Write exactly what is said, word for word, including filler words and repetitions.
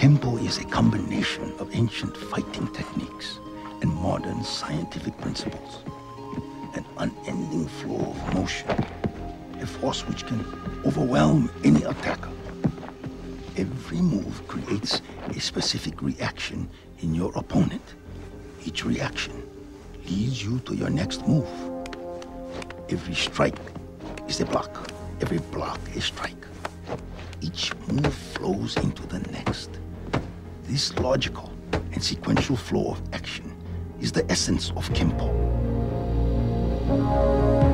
Kempo is a combination of ancient fighting techniques and modern scientific principles. An unending flow of motion, a force which can overwhelm any attacker. Every move creates a specific reaction in your opponent. Each reaction leads you to your next move. Every strike is a block. Every block a strike. Each move flows into the next. This logical and sequential flow of action is the essence of Kempo.